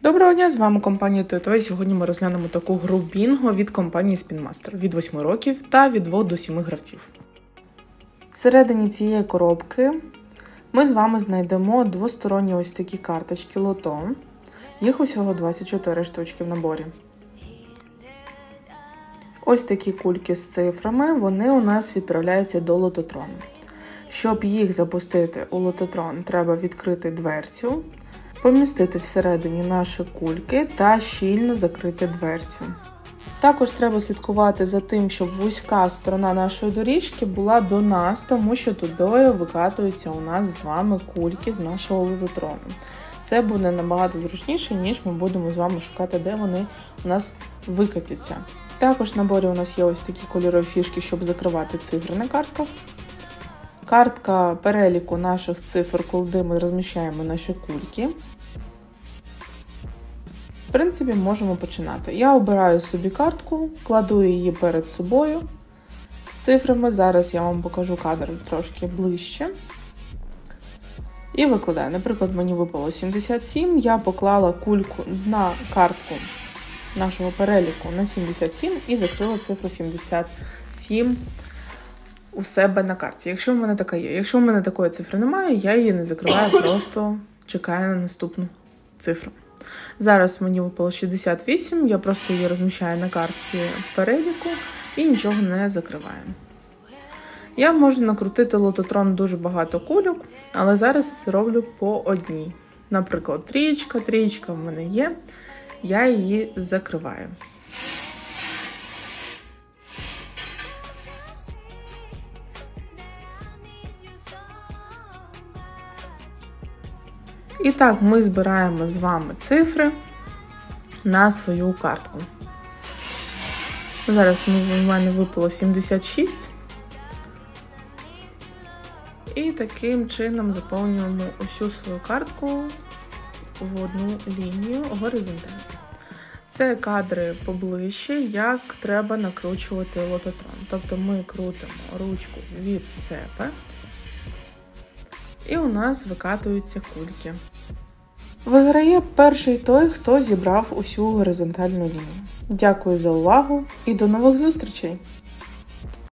Доброго дня, з вами компанія TOTO, і сьогодні ми розглянемо таку гру Бінго від компанії Spin Master від 8 років та від 2 до 7 гравців. Всередині цієї коробки ми з вами знайдемо двосторонні ось такі карточки лото. Їх усього 24 штучки в наборі. Ось такі кульки з цифрами, вони у нас відправляються до лототрону. Щоб їх запустити у лототрон, треба відкрити дверцю, помістити всередині наші кульки та щільно закрити дверцю. Також треба слідкувати за тим, щоб вузька сторона нашої доріжки була до нас, тому що туди викатуються у нас з вами кульки з нашого лототрону. Це буде набагато зручніше, ніж ми будемо з вами шукати, де вони у нас викатяться. Також в наборі у нас є ось такі кольорові фішки, щоб закривати цифри на картках. Картка переліку наших цифр, куди ми розміщаємо наші кульки. В принципі, можемо починати. Я обираю собі картку, кладу її перед собою з цифрами. Зараз я вам покажу кадр трошки ближче. І викладаю. Наприклад, мені випало 77, я поклала кульку на картку нашого переліку на 77 і закрила цифру 77 у себе на карті, якщо в мене така є. Якщо в мене такої цифри немає, я її не закриваю, просто чекаю на наступну цифру. Зараз мені випало 68, я просто її розміщаю на картці переліку і нічого не закриваю. Я можу накрутити лототрон дуже багато кульок, але зараз роблю по одній. Наприклад, трієчка в мене є, я її закриваю. І так, ми збираємо з вами цифри на свою картку. Зараз в мене випало 76. І таким чином заповнюємо усю свою картку в одну лінію горизонтально. Це кадри поближче, як треба накручувати лототрон. Тобто ми крутимо ручку від себе. І у нас викатуються кульки. Виграє перший той, хто зібрав усю горизонтальну лінію. Дякую за увагу і до нових зустрічей!